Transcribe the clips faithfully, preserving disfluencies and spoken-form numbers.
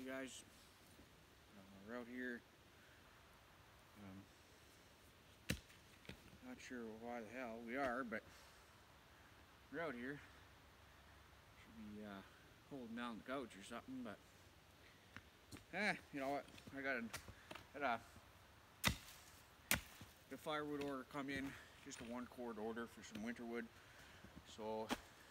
guys. Uh, we're out here. Um, not sure why the hell we are, but we're out here. Should be uh, holding down the couch or something, but eh, you know what? I got a, had a the firewood order come in, just a one cord order for some winter wood. So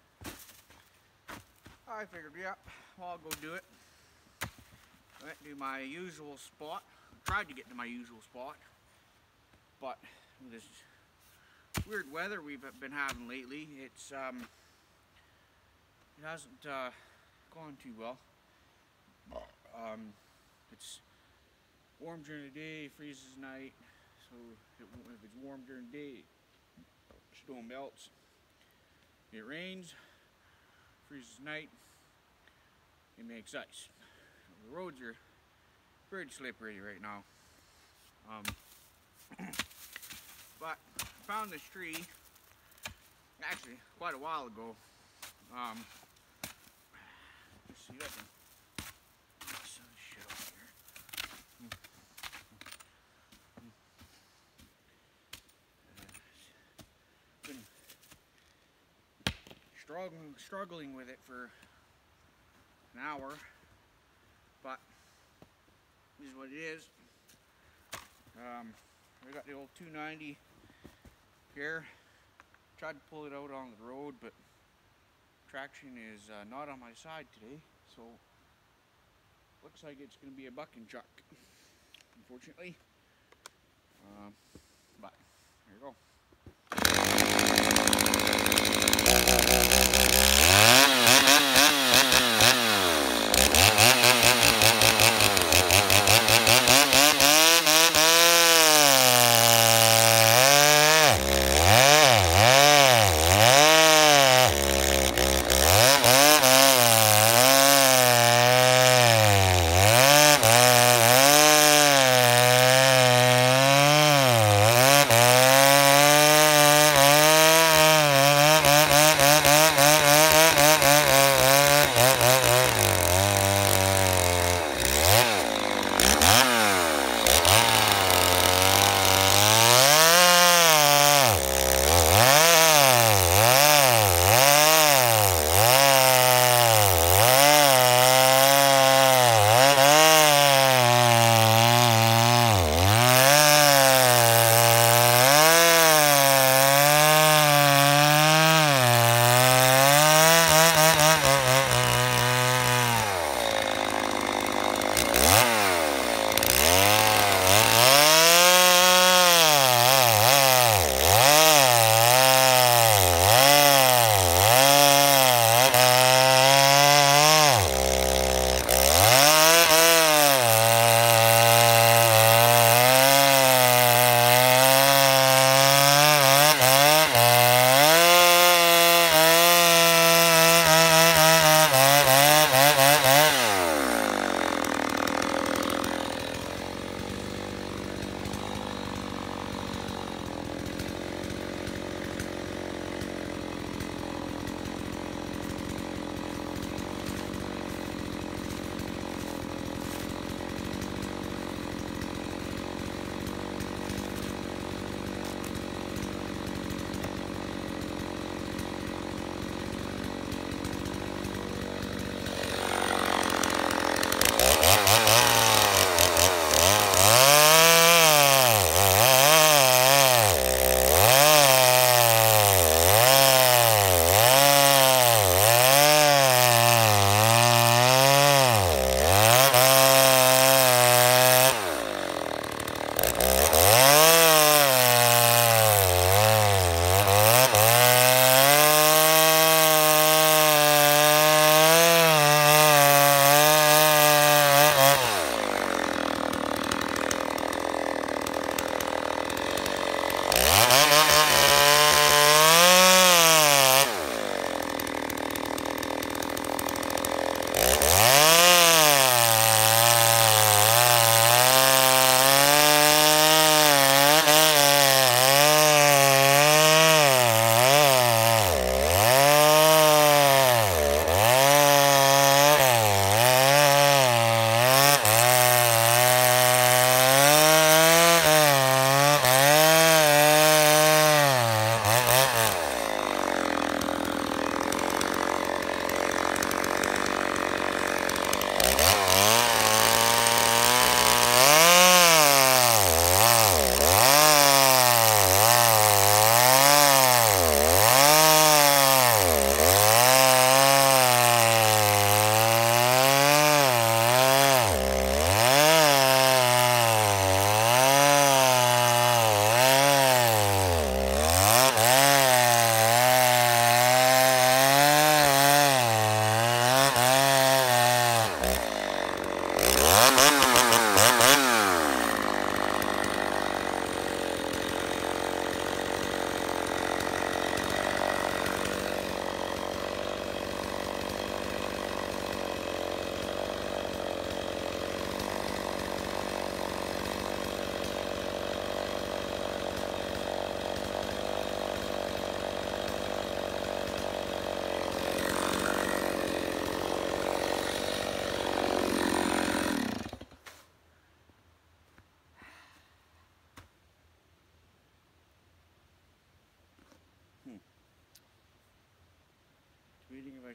I figured, yeah, well, I'll go do it. Went to my usual spot. Tried to get to my usual spot, but with this weird weather we've been having lately, it's um, it hasn't uh, gone too well. Um, it's warm during the day, freezes at night. So if it's warm during the day, snow melts. It rains, freezes at night. It makes ice. The roads are pretty slippery right now. Um, but I found this tree, actually quite a while ago. Um, let's see, that can sun show here. Uh, been struggling, struggling with it for an hour. But this is what it is. Um, I got the old two ninety here. Tried to pull it out on the road, but traction is uh, not on my side today, so looks like it's going to be a bucking truck, unfortunately. Um, but there you go.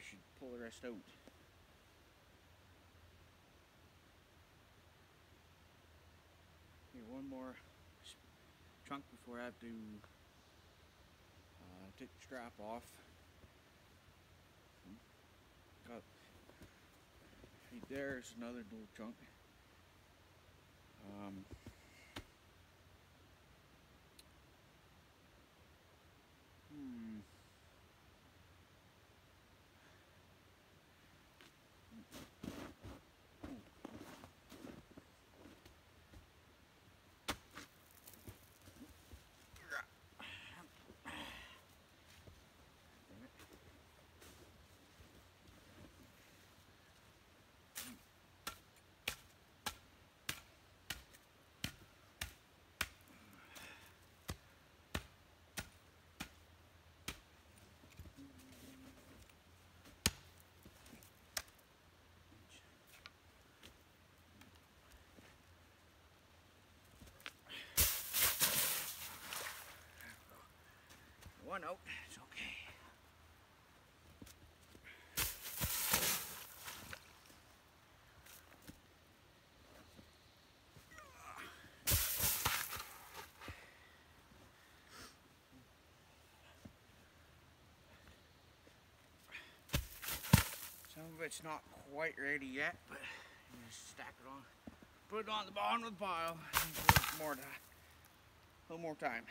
should pull the rest out. Here, one more chunk before I have to uh, take the strap off. Got right there's another little chunk. Um, hmm. One out, it's okay. Some of it's not quite ready yet, but you just stack it on. Put it on the bottom of the pile. And more time. A little more time.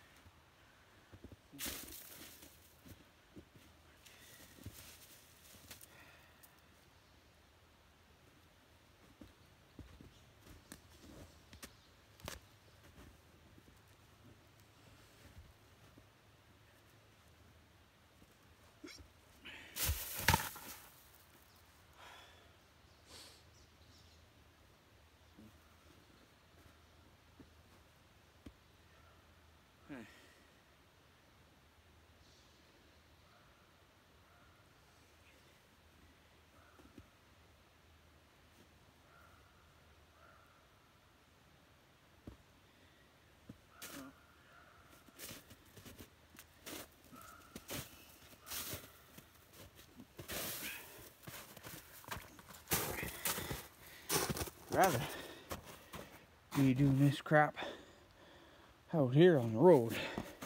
Rather be doing this crap out here on the road.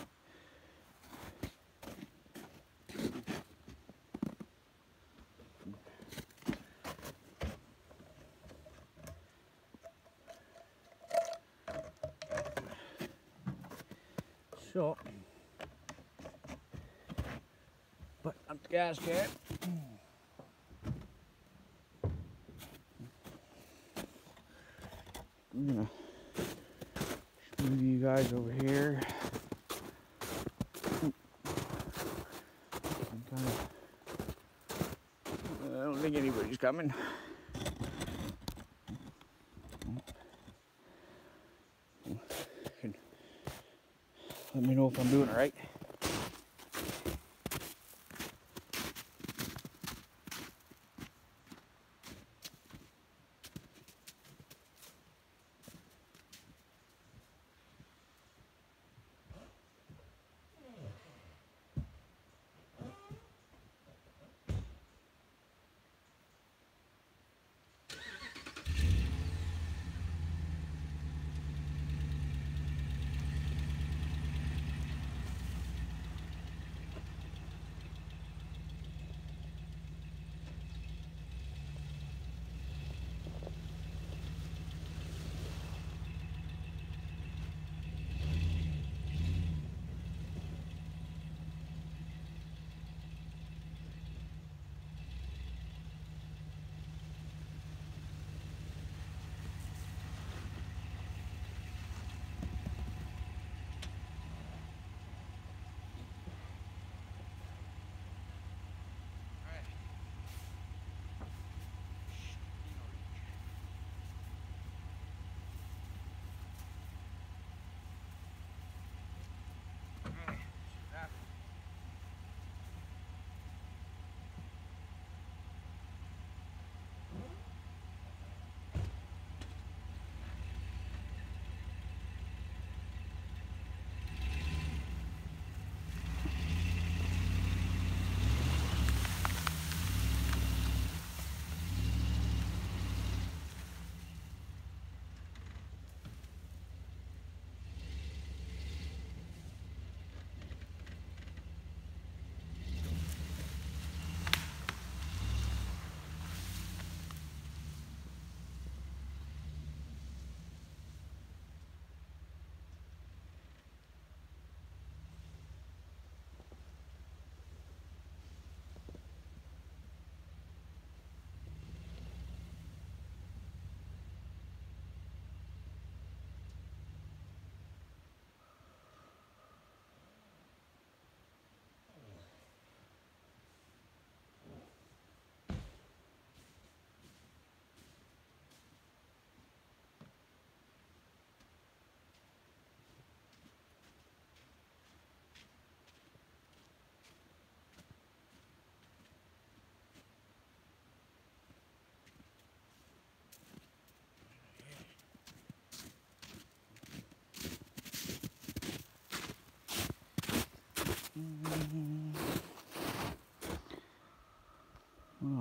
So, but up the gas cap. I'm gonna move you guys over here. Kinda, I don't think anybody's coming. Let me know if I'm doing it right.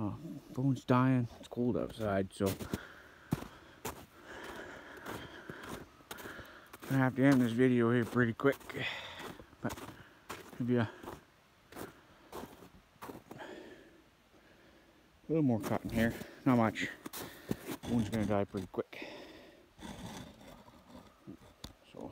Uh, phone's dying. It's cold outside, so I'm gonna have to end this video here pretty quick. But maybe a little more cotton here. Not much. Phone's gonna die pretty quick. So.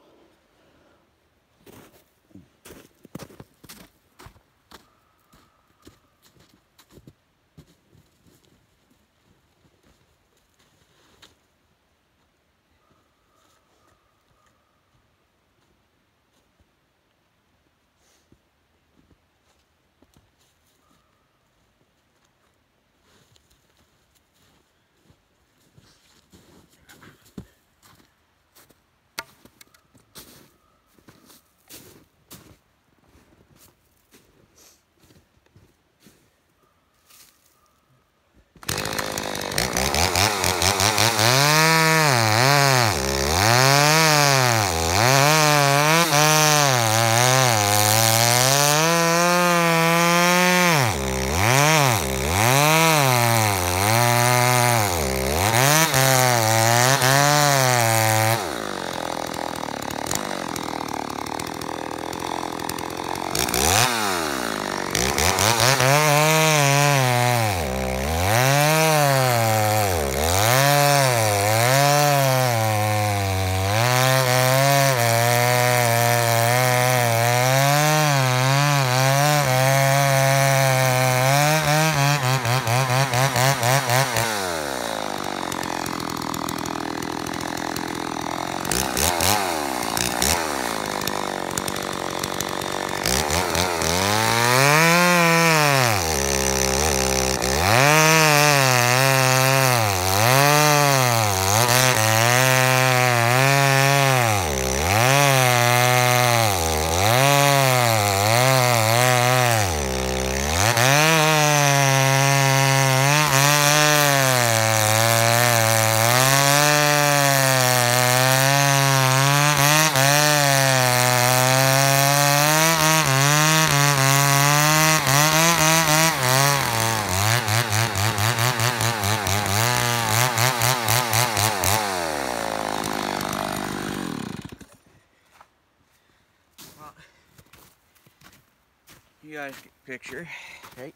You guys get the picture, right?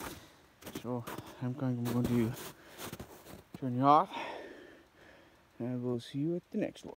So I'm going, I'm going to turn you off, and we'll see you at the next one.